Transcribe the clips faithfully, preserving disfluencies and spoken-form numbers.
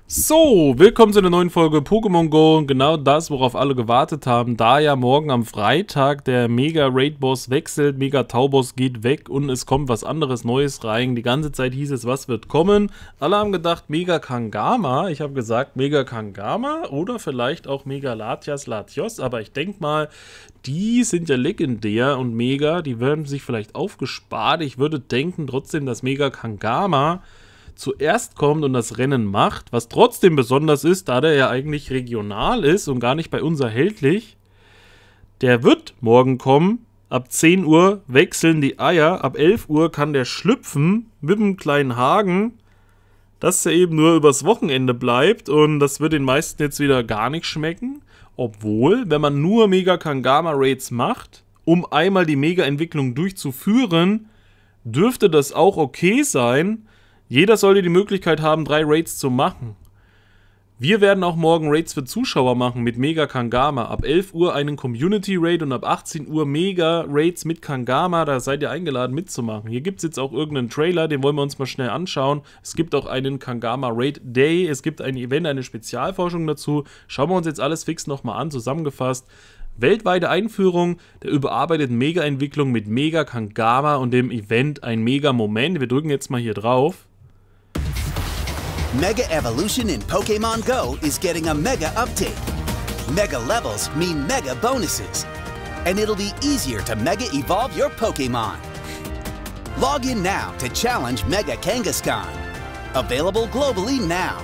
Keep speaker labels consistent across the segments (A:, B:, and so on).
A: So, willkommen zu einer neuen Folge Pokémon Go. Genau das, worauf alle gewartet haben, da ja morgen am Freitag der Mega-Raid-Boss wechselt, Mega-Tau-Boss geht weg und es kommt was anderes Neues rein. Die ganze Zeit hieß es, was wird kommen? Alle haben gedacht Mega-Kangama. Ich habe gesagt Mega-Kangama oder vielleicht auch Mega-Latias Latios, aber ich denke mal, die sind ja legendär und Mega, die werden sich vielleicht aufgespart. Ich würde denken trotzdem, dass Mega-Kangama zuerst kommt und das Rennen macht, was trotzdem besonders ist, da der ja eigentlich regional ist und gar nicht bei uns erhältlich. Der wird morgen kommen, ab zehn Uhr wechseln die Eier, ab elf Uhr kann der schlüpfen mit einem kleinen Haken, dass er eben nur übers Wochenende bleibt und das wird den meisten jetzt wieder gar nicht schmecken, obwohl, wenn man nur Mega-Kangama-Raids macht, um einmal die Mega-Entwicklung durchzuführen, dürfte das auch okay sein. Jeder sollte die Möglichkeit haben, drei Raids zu machen. Wir werden auch morgen Raids für Zuschauer machen mit Mega Kangama. Ab elf Uhr einen Community Raid und ab achtzehn Uhr Mega Raids mit Kangama. Da seid ihr eingeladen mitzumachen. Hier gibt es jetzt auch irgendeinen Trailer, den wollen wir uns mal schnell anschauen. Es gibt auch einen Kangama Raid Day. Es gibt ein Event, eine Spezialforschung dazu. Schauen wir uns jetzt alles fix nochmal an, zusammengefasst. Weltweite Einführung der überarbeiteten Mega-Entwicklung mit Mega Kangama und dem Event ein Mega-Moment. Wir drücken jetzt mal hier drauf.
B: Mega Evolution in Pokémon Go is getting a Mega Update. Mega levels mean Mega bonuses. And it'll be easier to Mega Evolve your Pokémon. Log in now to challenge Mega Kangaskhan. Available globally now.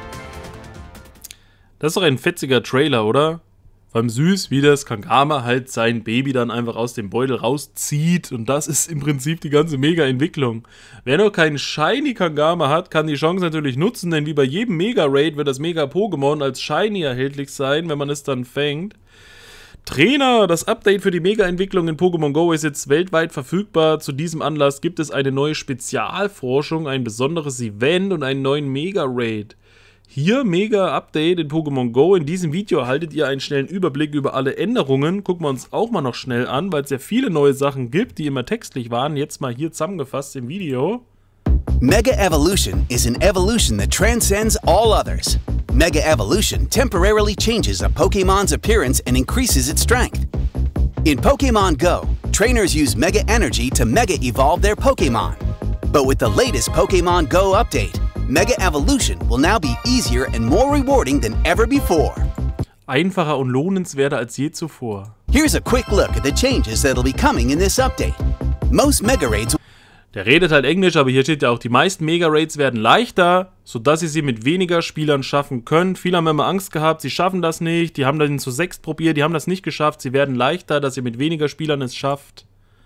A: Das ist doch ein fetziger Trailer, oder? Vor allem süß, wie das Kangama halt sein Baby dann einfach aus dem Beutel rauszieht. Und das ist im Prinzip die ganze Mega-Entwicklung. Wer noch keinen Shiny Kangama hat, kann die Chance natürlich nutzen, denn wie bei jedem Mega-Raid wird das Mega-Pokémon als Shiny erhältlich sein, wenn man es dann fängt. Trainer, das Update für die Mega-Entwicklung in Pokémon Go ist jetzt weltweit verfügbar. Zu diesem Anlass gibt es eine neue Spezialforschung, ein besonderes Event und einen neuen Mega-Raid. Hier Mega-Update in Pokémon Go. In diesem Video erhaltet ihr einen schnellen Überblick über alle Änderungen. Gucken wir uns auch mal noch schnell an, weil es ja viele neue Sachen gibt, die immer textlich waren. Jetzt mal hier zusammengefasst im Video.
B: Mega Evolution is an evolution that transcends all others. Mega Evolution temporarily changes a Pokémon's appearance and increases its strength. In Pokémon Go, trainers use Mega Energy to Mega Evolve their Pokémon. But with the latest Pokémon Go update, Mega Evolution will now be easier and more rewarding than ever before.
A: Einfacher und lohnenswerter als je zuvor.
B: Here's a quick look at the changes that'll be coming in this update. Most Mega Raids.
A: Der redet halt Englisch, aber hier steht ja auch, die meisten Mega-Raids werden leichter, sodass ihr sie mit weniger Spielern schaffen könnt. Viele haben immer Angst gehabt, sie schaffen das nicht, die haben dann zu sechs probiert, die haben das nicht geschafft, sie werden leichter, dass ihr mit weniger Spielern es schafft.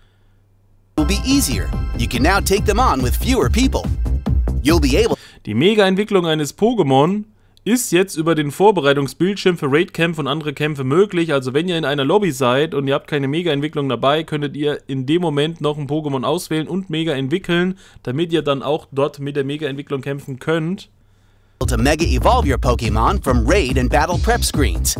B: Will be easier. You can now take them on with fewer people. You'll be able.
A: Die Mega-Entwicklung eines Pokémon ist jetzt über den Vorbereitungsbildschirm für Raid-Kämpfe und andere Kämpfe möglich. Also wenn ihr in einer Lobby seid und ihr habt keine Mega-Entwicklung dabei, könntet ihr in dem Moment noch ein Pokémon auswählen und Mega entwickeln, damit ihr dann auch dort mit der Mega-Entwicklung kämpfen könnt.
B: To Mega Evolve your Pokémon from Raid and Battle Prep screens.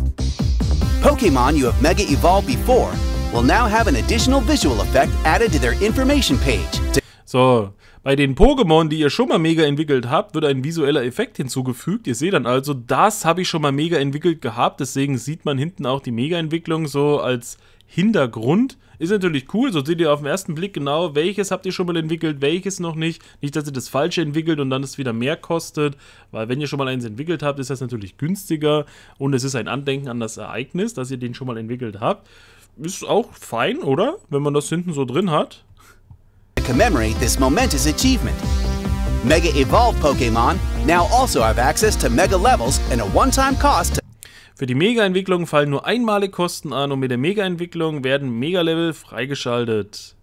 B: Pokémon you have Mega Evolved before will now have an additional visual effect added to their information page.
A: So, bei den Pokémon, die ihr schon mal Mega entwickelt habt, wird ein visueller Effekt hinzugefügt. Ihr seht dann also, das habe ich schon mal Mega entwickelt gehabt, deswegen sieht man hinten auch die Mega-Entwicklung so als Hintergrund. Ist natürlich cool, so seht ihr auf den ersten Blick genau, welches habt ihr schon mal entwickelt, welches noch nicht. Nicht, dass ihr das Falsche entwickelt und dann es wieder mehr kostet, weil wenn ihr schon mal eins entwickelt habt, ist das natürlich günstiger und es ist ein Andenken an das Ereignis, dass ihr den schon mal entwickelt habt. Ist auch fein, oder? Wenn man das hinten so drin hat.
B: Commemorate this momentous achievement. Mega Evolved Pokémon now also have access to Mega Levels and a one-time cost.
A: Für die Mega-Entwicklung fallen nur einmalige Kosten an und mit der Mega-Entwicklung werden Mega-Level freigeschaltet.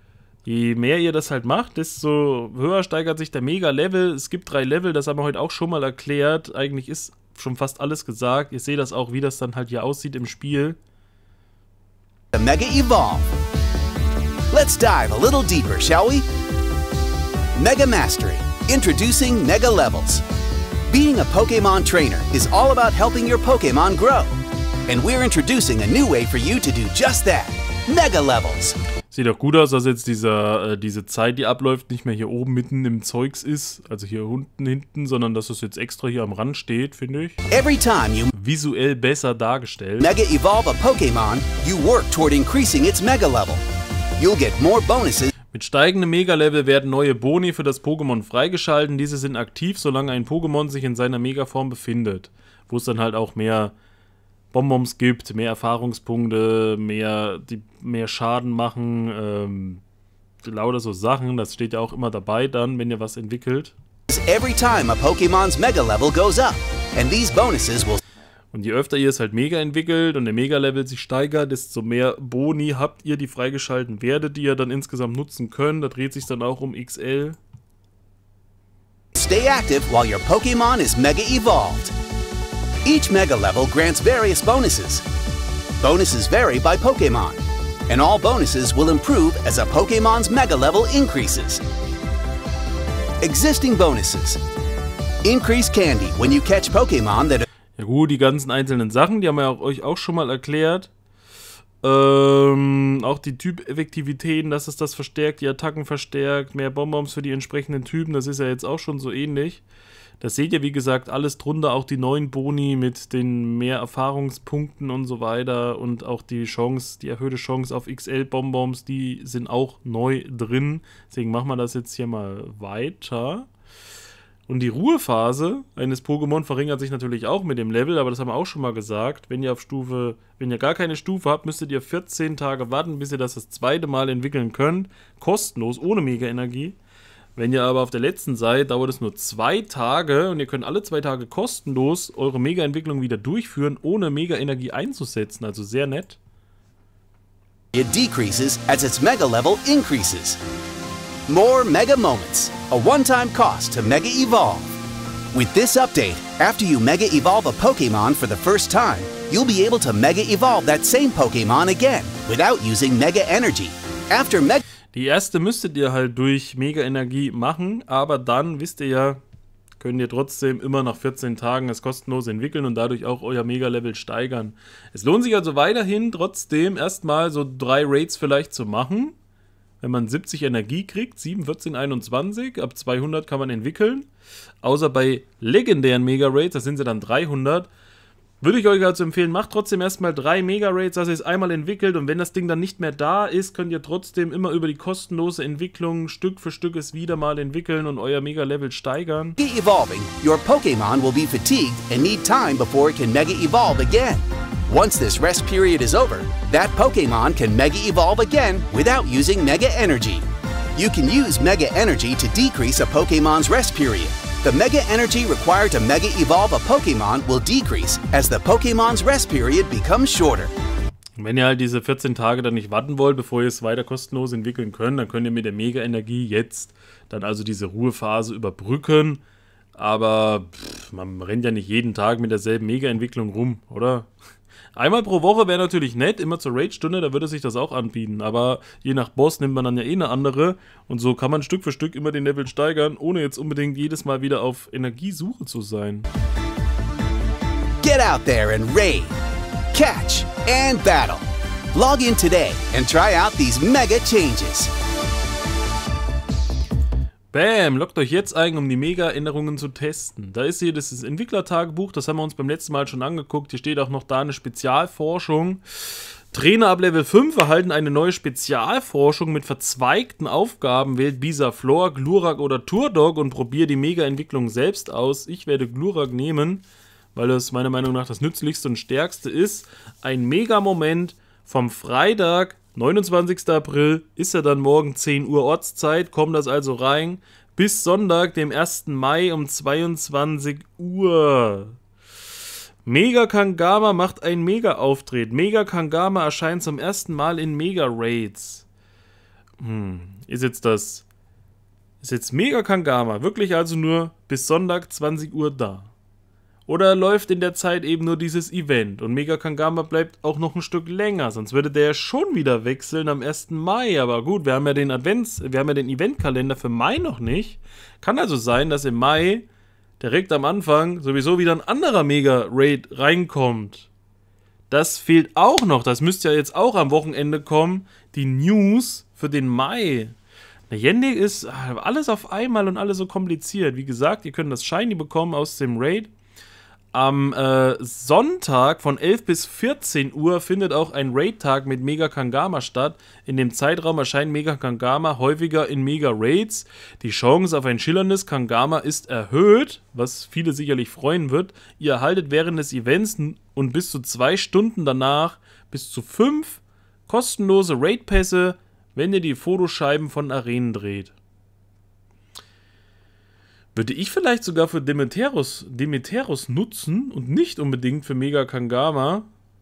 A: Je mehr ihr das halt macht, desto höher steigert sich der Mega-Level. Es gibt drei Level, das haben wir heute auch schon mal erklärt. Eigentlich ist schon fast alles gesagt. Ihr seht das auch, wie das dann halt hier aussieht im Spiel.
B: Mega Evolve. Let's dive a little deeper, shall we? Mega Mastery, introducing Mega Levels. Being a Pokémon trainer is all about helping your Pokémon grow. And we're introducing a new way for you to do just that. Mega Levels.
A: Sieht auch gut aus, dass jetzt dieser, äh, diese Zeit, die abläuft, nicht mehr hier oben mitten im Zeugs ist, also hier unten hinten, sondern dass es jetzt extra hier am Rand steht, finde ich.
B: Every time you
A: Visuell besser dargestellt.
B: Mega Evolve a Pokémon, you work toward increasing its Mega Level. You'll get more bonuses.
A: Mit steigendem Mega-Level werden neue Boni für das Pokémon freigeschalten. Diese sind aktiv, solange ein Pokémon sich in seiner Mega-Form befindet. Wo es dann halt auch mehr Bonbons gibt, mehr Erfahrungspunkte, mehr, die mehr Schaden machen, ähm, lauter so Sachen. Das steht ja auch immer dabei dann, wenn ihr was entwickelt.
B: Every time a Pokémon's Mega Level goes up, and these bonuses will.
A: Und je öfter ihr es halt mega entwickelt und der Mega-Level sich steigert, desto mehr Boni habt ihr, die freigeschalten werdet, die ihr dann insgesamt nutzen könnt. Da dreht sich dann auch um X L.
B: Stay active while your Pokémon is Mega Evolved. Each Mega Level grants various bonuses. Bonuses vary by Pokémon, and all bonuses will improve as a Pokémon's Mega Level increases. Existing bonuses. Increase Candy when you catch Pokémon that.
A: Ja gut, die ganzen einzelnen Sachen, die haben wir euch auch schon mal erklärt. Ähm, auch die Typeffektivitäten, dass es das verstärkt, die Attacken verstärkt, mehr Bonbons für die entsprechenden Typen, das ist ja jetzt auch schon so ähnlich. Das seht ihr, wie gesagt, alles drunter, auch die neuen Boni mit den mehr Erfahrungspunkten und so weiter und auch die Chance, die erhöhte Chance auf X L-Bonbons, die sind auch neu drin. Deswegen machen wir das jetzt hier mal weiter. Und die Ruhephase eines Pokémon verringert sich natürlich auch mit dem Level, aber das haben wir auch schon mal gesagt. Wenn ihr auf Stufe, wenn ihr gar keine Stufe habt, müsstet ihr vierzehn Tage warten, bis ihr das das zweite Mal entwickeln könnt. Kostenlos, ohne Mega-Energie. Wenn ihr aber auf der letzten seid, dauert es nur zwei Tage und ihr könnt alle zwei Tage kostenlos eure Mega-Entwicklung wieder durchführen, ohne Mega-Energie einzusetzen. Also sehr nett.
B: It decreases as its Mega Level increases. More Mega Moments, a one-time cost to Mega Evolve. With this update, after you Mega Evolve a Pokémon for the first time, you'll be able to Mega Evolve that same Pokémon again, without using Mega Energy. After Mega
A: Die erste müsstet ihr halt durch Mega-Energie machen, aber dann, wisst ihr ja, könnt ihr trotzdem immer nach vierzehn Tagen es kostenlos entwickeln und dadurch auch euer Mega-Level steigern. Es lohnt sich also weiterhin trotzdem erstmal so drei Raids vielleicht zu machen. Wenn man siebzig Energie kriegt, sieben, vierzehn, einundzwanzig, ab zweihundert kann man entwickeln. Außer bei legendären Mega-Raids, das sind sie dann dreihundert. Würde ich euch also empfehlen, macht trotzdem erstmal drei Mega-Raids, dass ihr es einmal entwickelt und wenn das Ding dann nicht mehr da ist, könnt ihr trotzdem immer über die kostenlose Entwicklung Stück für Stück es wieder mal entwickeln und euer Mega-Level steigern.
B: Evolving, your Pokémon will be fatigued and need time before it can Mega Evolve again. Once this rest period is over, that Pokémon can Mega Evolve again without using Mega Energy. You can use Mega Energy to decrease a Pokémon's rest period. The Mega Energy required to Mega Evolve a Pokémon will decrease as the Pokémon's rest period becomes shorter.
A: Und wenn ihr halt diese vierzehn Tage dann nicht warten wollt, bevor ihr es weiter kostenlos entwickeln könnt, dann könnt ihr mit der Mega-Energie jetzt dann also diese Ruhephase überbrücken. Aber pff, man rennt ja nicht jeden Tag mit derselben Mega-Entwicklung rum, oder? Einmal pro Woche wäre natürlich nett, immer zur Raid-Stunde, da würde sich das auch anbieten. Aber je nach Boss nimmt man dann ja eh eine andere. Und so kann man Stück für Stück immer den Level steigern, ohne jetzt unbedingt jedes Mal wieder auf Energiesuche zu sein.
B: Get out there and raid, catch and battle. Log in today and try out these mega changes.
A: Bam, loggt euch jetzt ein, um die Mega-Änderungen zu testen. Da ist hier das Entwicklertagebuch, das haben wir uns beim letzten Mal schon angeguckt. Hier steht auch noch da eine Spezialforschung. Trainer ab Level fünf erhalten eine neue Spezialforschung mit verzweigten Aufgaben. Wählt Bisaflor, Glurak oder Turdog und probiert die Mega-Entwicklung selbst aus. Ich werde Glurak nehmen, weil das meiner Meinung nach das nützlichste und stärkste ist. Ein Mega-Moment vom Freitag, neunundzwanzigsten April, ist ja dann morgen zehn Uhr Ortszeit, kommt das also rein, bis Sonntag, dem ersten Mai um zweiundzwanzig Uhr. Mega Kangama macht einen Mega-Auftritt. Mega Kangama erscheint zum ersten Mal in Mega-Raids. Hm, ist jetzt das... Ist jetzt Mega Kangama wirklich also nur bis Sonntag zwanzig Uhr da? Oder läuft in der Zeit eben nur dieses Event und Mega Kangama bleibt auch noch ein Stück länger, sonst würde der ja schon wieder wechseln am ersten Mai. Aber gut, wir haben ja den Advents, wir haben ja den Eventkalender für Mai noch nicht. Kann also sein, dass im Mai direkt am Anfang sowieso wieder ein anderer Mega-Raid reinkommt. das fehlt auch noch. Das müsste ja jetzt auch am Wochenende kommen. Die News für den Mai. Niantic ist alles auf einmal und alles so kompliziert. Wie gesagt, ihr könnt das Shiny bekommen aus dem Raid. Am äh, Sonntag von elf bis vierzehn Uhr findet auch ein Raid-Tag mit Mega Kangama statt. In dem Zeitraum erscheinen Mega Kangama häufiger in Mega Raids. Die Chance auf ein schillerndes Kangama ist erhöht, was viele sicherlich freuen wird. Ihr erhaltet während des Events und bis zu zwei Stunden danach bis zu fünf kostenlose Raid-Pässe, wenn ihr die Fotoscheiben von Arenen dreht. Würde ich vielleicht sogar für Demeteros, Demeteros nutzen und nicht unbedingt für Mega Kangama.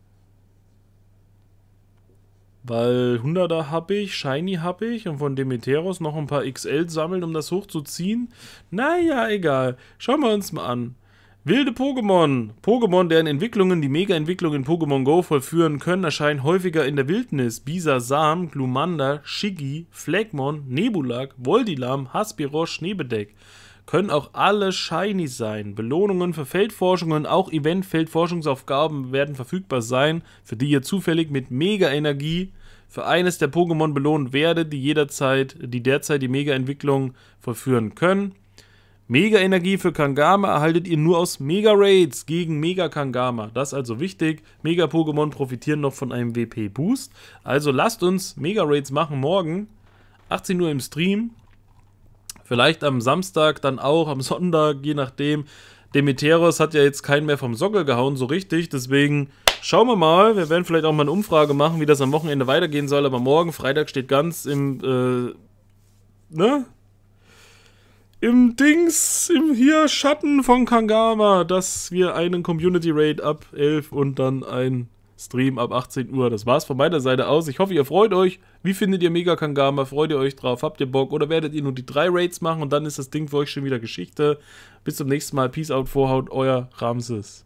A: Weil hunderter habe ich, Shiny habe ich und von Demeteros noch ein paar X L sammeln, um das hochzuziehen. Naja, egal. Schauen wir uns mal an. Wilde Pokémon. Pokémon, deren Entwicklungen die Mega-Entwicklung in Pokémon Go vollführen können, erscheinen häufiger in der Wildnis. Bisasam, Glumanda, Shiggy, Phlegmon, Nebulak, Voldilam, Haspirosh, Schneebedeck. Können auch alle shiny sein. Belohnungen für Feldforschungen, auch Event-Feldforschungsaufgaben werden verfügbar sein, für die ihr zufällig mit Mega-Energie für eines der Pokémon belohnt werdet, die jederzeit, die derzeit die Mega-Entwicklung vollführen können. Mega-Energie für Kangama erhaltet ihr nur aus Mega-Raids gegen Mega-Kangama. Das ist also wichtig. Mega-Pokémon profitieren noch von einem W P-Boost. Also lasst uns Mega-Raids machen morgen, achtzehn Uhr im Stream. Vielleicht am Samstag, dann auch am Sonntag, je nachdem. Demeteros hat ja jetzt keinen mehr vom Sockel gehauen, so richtig. Deswegen schauen wir mal. Wir werden vielleicht auch mal eine Umfrage machen, wie das am Wochenende weitergehen soll. Aber morgen, Freitag, steht ganz im, äh, ne? Im Dings, im hier Schatten von Kangama, dass wir einen Community Raid ab elf und dann ein Stream ab achtzehn Uhr. Das war's von meiner Seite aus. Ich hoffe, ihr freut euch. Wie findet ihr Mega Kangama? Freut ihr euch drauf? Habt ihr Bock? Oder werdet ihr nur die drei Raids machen und dann ist das Ding für euch schon wieder Geschichte? Bis zum nächsten Mal. Peace out, Vorhaut, euer Ramses.